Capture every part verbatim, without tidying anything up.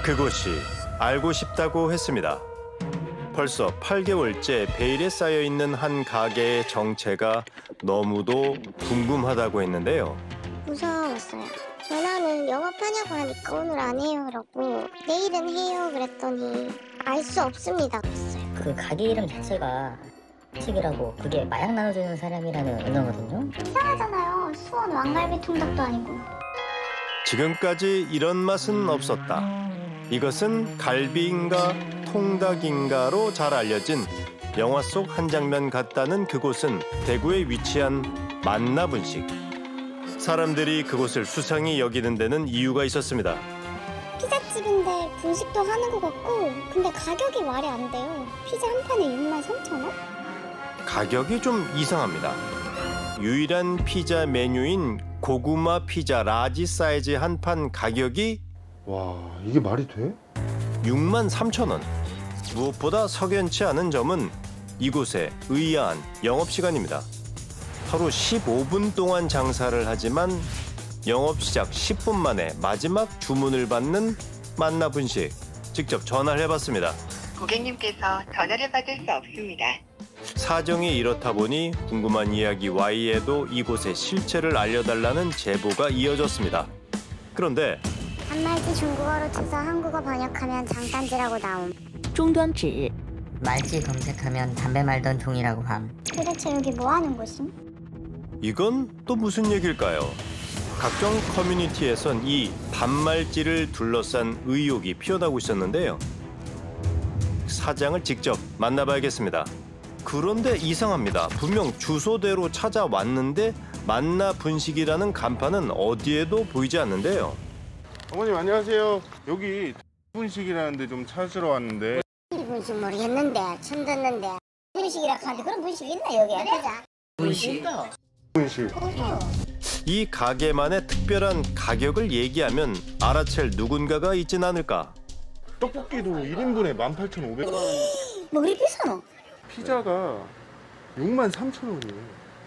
그곳이 알고 싶다고 했습니다. 벌써 팔 개월째 베일에 쌓여있는 한 가게의 정체가 너무도 궁금하다고 했는데요. 무서웠어요. 전화는 영업하냐고 하니까 오늘 안 해요 라고 내일은 해요 그랬더니 알 수 없습니다 그랬어요. 그 가게 이름 자체가 식이라고 그게 마약 나눠주는 사람이라는 의미거든요. 이상하잖아요. 수원 왕갈비 통닭도 아니고. 지금까지 이런 맛은 없었다. 이것은 갈비인가 통닭인가로 잘 알려진 영화 속 한 장면 같다는 그곳은 대구에 위치한 만나분식. 사람들이 그곳을 수상히 여기는 데는 이유가 있었습니다. 피자집인데 분식도 하는 것 같고 근데 가격이 말이 안 돼요. 피자 한 판에 육만 삼천 원? 가격이 좀 이상합니다. 유일한 피자 메뉴인 고구마 피자 라지 사이즈 한 판 가격이 와, 이게 말이 돼? 육만 삼천 원. 무엇보다 석연치 않은 점은 이곳의 의아한 영업시간입니다. 하루 십오 분 동안 장사를 하지만 영업시작 십 분 만에 마지막 주문을 받는 만나분식. 직접 전화를 해봤습니다. 고객님께서 전화를 받을 수 없습니다. 사정이 이렇다 보니 궁금한 이야기 Y에도 이곳의 실체를 알려달라는 제보가 이어졌습니다. 그런데 단말지 중국어로 쳐서 한국어 번역하면 장단지라고 나옴. 终端纸 말지 검색하면 담배 말던 종이라고 함. 도대체 여기 뭐 하는 곳임? 이건 또 무슨 얘기일까요? 각종 커뮤니티에선 이 단말지를 둘러싼 의혹이 피어나고 있었는데요. 사장을 직접 만나봐야겠습니다. 그런데 이상합니다. 분명 주소대로 찾아왔는데 만나분식이라는 간판은 어디에도 보이지 않는데요. 어머님 안녕하세요. 여기 분식이라는 데 좀 찾으러 왔는데. 분식 모르겠는데 처음 듣는데 분식이라 하는데 그런 분식 있나 여기? 분식? 분식. 이 가게만의 특별한 가격을 얘기하면 알아챌 누군가가 있진 않을까? 떡볶이도 일 인분에 만 팔천오백 원. 뭐 그리 비싸노? 피자가 육만 삼천 원이에요.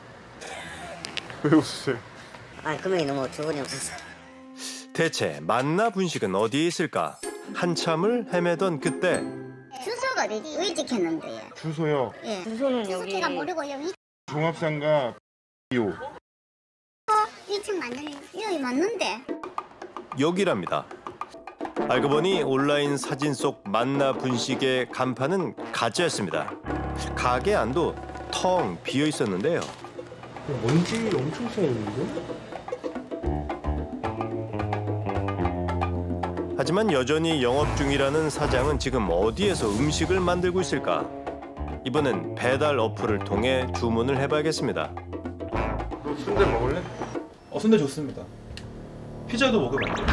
왜 웃으세요? 아, 금액이 너무 주문이 없어서. 대체 만나분식은 어디에 있을까? 한참을 헤매던 그때 주소가 왜 찍혔는데? 주소요. 예. 주소는 여기. 제가 모르고 여기 종합상가 요. 이 층 맞는 여기 맞는데? 여기랍니다. 알고 보니 온라인 사진 속 만나분식의 간판은 가짜였습니다. 가게 안도 텅 비어 있었는데요. 먼지 엄청 쌓여있는데? 하지만 여전히 영업 중이라는 사장은 지금 어디에서 음식을 만들고 있을까? 이번엔 배달 어플을 통해 주문을 해봐야겠습니다. 너 순대 먹을래? 어, 순대 좋습니다. 피자도 먹으면 안 돼요?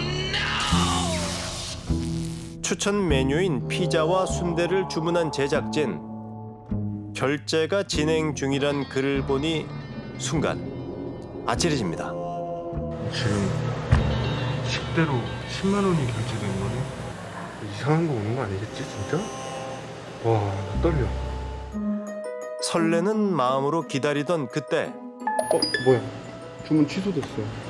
추천 메뉴인 피자와 순대를 주문한 제작진. 결제가 진행 중이란 글을 보니 순간 아찔해집니다. 지금 식대로 십만 원이 결제된 거네? 이상한 거 오는 거 아니겠지 진짜? 와, 나 떨려. 설레는 마음으로 기다리던 그때 어, 뭐야? 주문 취소됐어.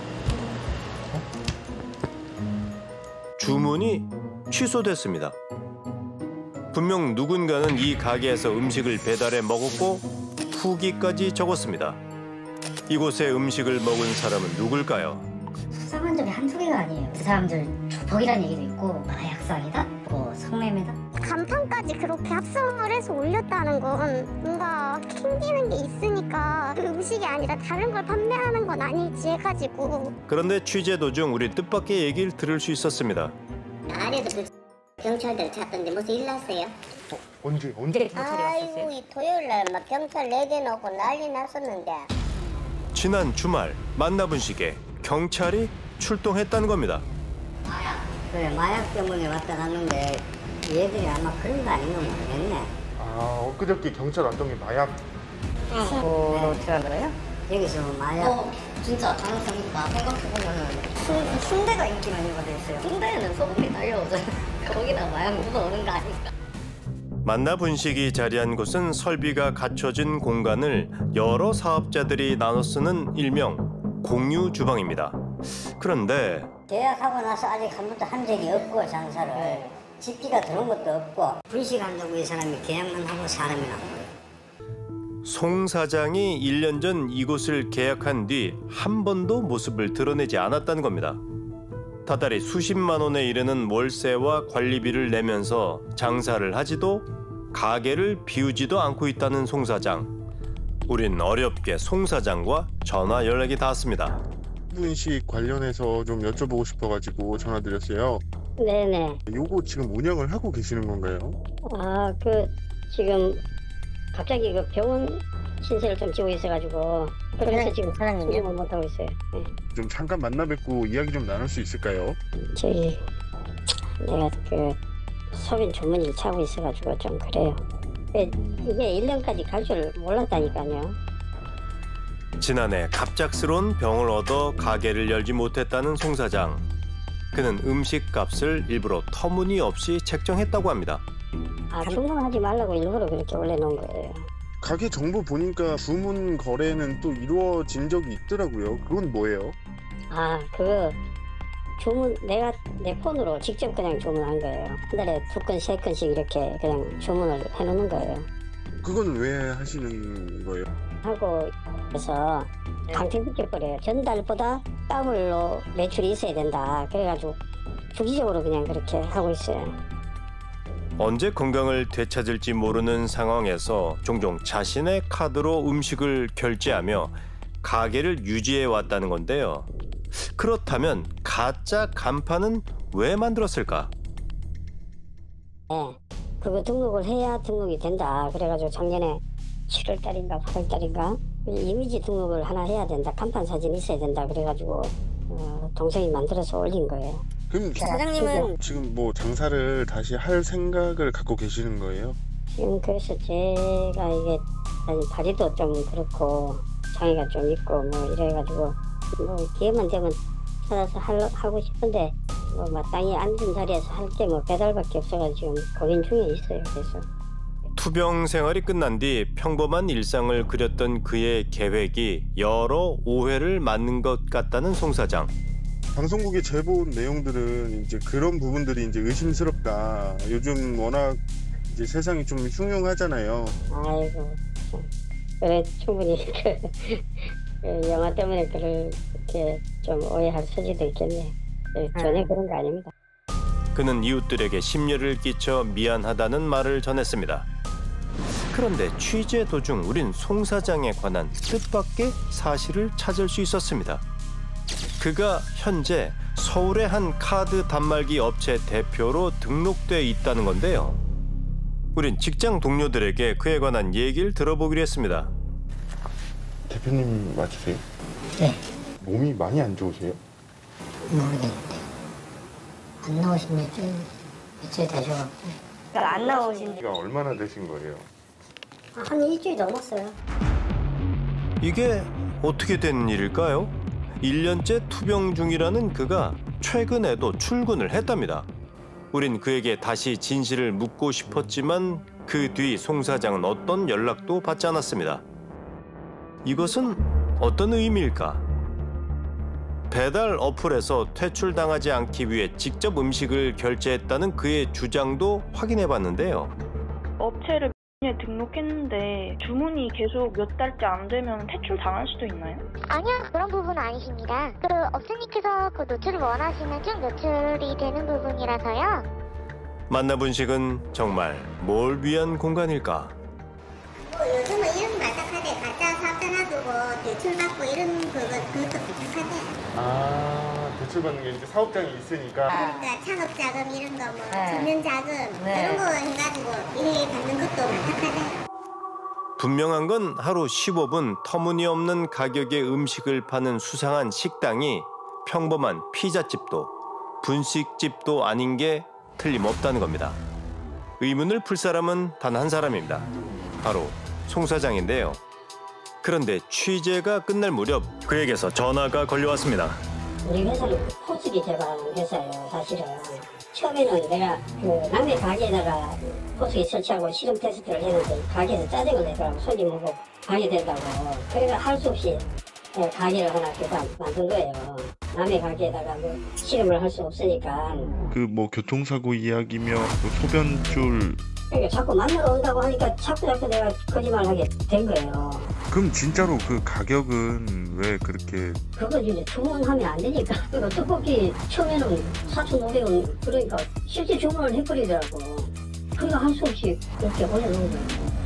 주문이 취소됐습니다. 분명 누군가는 이 가게에서 음식을 배달해 먹었고 후기까지 적었습니다. 이곳에 음식을 먹은 사람은 누굴까요? 수상한 점이 한두 개가 아니에요. 그 사람들 조폭이라는 얘기도 있고 마약상이다? 뭐 성매매다? 간판까지 그렇게 합성을 해서 올렸다는 건 뭔가 캥기는 게 있으니까 그 음식이 아니라 다른 걸 판매하는 건 아닐지 해가지고. 그런데 취재 도중 우리 뜻밖의 얘기를 들을 수 있었습니다. 아래도 그 경찰들 찾던데 무슨 일 났어요? 어, 언제? 언제? 아이고 이 토요일날 막 경찰 네 대 넣고 난리 났었는데. 지난 주말 만나분식에 경찰이 출동했다는 겁니다. 그래, 마약 때문에 왔다 갔는데 얘들이 아마 그런 거 아닌가 모르겠네. 아, 엊그저께 경찰 왔던 게 마약. 어, 어떻게 알아요? 여기서 마약. 어, 진짜 가능성이 있다. 생각해보면은 순, 순대가 인기 많이 받아있어요. 순대에는 소금이 날려오죠. 거기다 마약 묻어오는 거 아닌가? 만나분식이 자리한 곳은 설비가 갖춰진 공간을 여러 사업자들이 나눠 쓰는 일명 공유 주방입니다. 그런데 계약하고 나서 아직 한 번도 한 적이 없고 장사를 네. 집기가 들어온 것도 없고 불식한다고 이 사람이 계약만 하고 사람이라고. 송 사장이 일 년 전 이곳을 계약한 뒤 한 번도 모습을 드러내지 않았다는 겁니다. 다달이 수십만 원에 이르는 월세와 관리비를 내면서 장사를 하지도 가게를 비우지도 않고 있다는 송 사장. 우린 어렵게 송 사장과 전화 연락이 닿았습니다. 분식 관련해서 좀 여쭤보고 싶어가지고 전화드렸어요. 네네. 요거 지금 운영을 하고 계시는 건가요? 아, 그 지금 갑자기 그 병원 신세를 좀 지고 있어가지고 그래서 지금 사장님을 못 하고 있어요. 네. 좀 잠깐 만나 뵙고 이야기 좀 나눌 수 있을까요? 저기 내가 그 소변 전문의를 차고 있어가지고 좀 그래요. 이게 일 년까지 갈 줄 몰랐다니까요. 지난해 갑작스러운 병을 얻어 가게를 열지 못했다는 송 사장. 그는 음식 값을 일부러 터무니없이 책정했다고 합니다. 아, 주문하지 말라고 일부러 그렇게 올려놓은 거예요. 가게 정보 보니까 주문 거래는 또 이루어진 적이 있더라고요. 그건 뭐예요? 아, 그거 주문 내가 내 폰으로 직접 그냥 주문한 거예요. 한 달에 두 건, 세 건씩 이렇게 그냥 주문을 해놓는 거예요. 그건 왜 하시는 거예요? 하고 그래서 강퇴 느껴버려요. 전달보다 더블로 매출이 있어야 된다. 그래가지고 주기적으로 그냥 그렇게 하고 있어요. 언제 건강을 되찾을지 모르는 상황에서 종종 자신의 카드로 음식을 결제하며 가게를 유지해 왔다는 건데요. 그렇다면 가짜 간판은 왜 만들었을까? 네, 그거 등록을 해야 등록이 된다. 그래가지고 작년에 칠월 달인가 팔월 달인가 이미지 등록을 하나 해야 된다. 간판 사진 있어야 된다. 그래가지고 어, 동생이 만들어서 올린 거예요. 그럼 사장님은 지금 뭐 장사를 다시 할 생각을 갖고 계시는 거예요? 지금 그래서 제가 이게 다리도 좀 그렇고 장애가 좀 있고 뭐 이래가지고 뭐 기회만 되면 찾아서 할, 하고 싶은데 뭐 마땅히 앉은 자리에서 할 게 뭐 배달밖에 없어가지고 지금 고민 중에 있어요. 그래서 투병 생활이 끝난 뒤 평범한 일상을 그렸던 그의 계획이 여러 오해를 맞는 것 같다는 송 사장. 방송국에 제보 내용들은 이제 그런 부분들이 이제 의심스럽다. 요즘 워낙 이제 세상이 좀 흉흉하잖아요. 아이고 참. 그래 충분히 그, 그 영화 때문에 그렇게 좀 오해할 소지도 있겠네. 전혀 음. 그런 거 아닙니다. 그는 이웃들에게 심려를 끼쳐 미안하다는 말을 전했습니다. 그런데 취재 도중 우린 송 사장에 관한 뜻밖의 사실을 찾을 수 있었습니다. 그가 현재 서울의 한 카드 단말기 업체 대표로 등록돼 있다는 건데요. 우린 직장 동료들에게 그에 관한 얘기를 들어보기로 했습니다. 대표님 맞으세요? 네. 몸이 많이 안 좋으세요? 모르겠는데 안 나오신 며칠 며칠 되셔갖고 그러니까 안 나오신 지가 얼마나 되신 거예요? 한 일주일 넘었어요. 이게 어떻게 된 일일까요? 일 년째 투병 중이라는 그가 최근에도 출근을 했답니다. 우린 그에게 다시 진실을 묻고 싶었지만 그 뒤 송 사장은 어떤 연락도 받지 않았습니다. 이것은 어떤 의미일까? 배달 어플에서 퇴출당하지 않기 위해 직접 음식을 결제했다는 그의 주장도 확인해봤는데요. 업체를 에 등록했는데 주문이 계속 몇 달째 안 되면 퇴출 당할 수도 있나요? 아니요, 그런 부분은 아니십니다. 그 업체님께서 그 노출을 원하시면 쭉 노출이 되는 부분이라서요. 만나본식은 정말 뭘 위한 공간일까? 뭐 요즘은 이런 말딱하대 가짜 사업자 놔두고 대출받고 이런 그거 그것도 부족하대요. 아, 대출받는 게 이제 사업장이 있으니까. 그러니까 창업자금 이런 거 뭐 네. 전면자금 네. 이런 거 해가지고 일 받는 것도 말딱하대요. 분명한 건 하루 십오 분 터무니없는 가격의 음식을 파는 수상한 식당이 평범한 피자집도 분식집도 아닌 게 틀림없다는 겁니다. 의문을 풀 사람은 단 한 사람입니다. 바로 송 사장인데요. 그런데 취재가 끝날 무렵 그에게서 전화가 걸려왔습니다. 우리 회사는 포스기 개발하는 회사예요. 사실은 처음에는 내가 그 남의 가게에다가 포스기 설치하고 실험 테스트를 했는데 가게에서 짜증을 내더라고. 손님 오고 방해된다고. 그래서 할 수 없이 예, 가게를 하나 계속 만든 거예요. 남의 가게에다가 뭐 실험을 할 수 없으니까. 그 뭐 교통사고 이야기며 그 소변줄. 그러니까 자꾸 만나러 온다고 하니까 자꾸 자꾸 내가 거짓말을 하게 된 거예요. 그럼 진짜로 그 가격은 왜 그렇게? 그거 이제 주문하면 안 되니까. 그러니까 떡볶이 처음에는 사천오백 원 그러니까 실제 주문을 해버리더라고. 그러니까 할 수 없이 그렇게 올려놓은 거예요.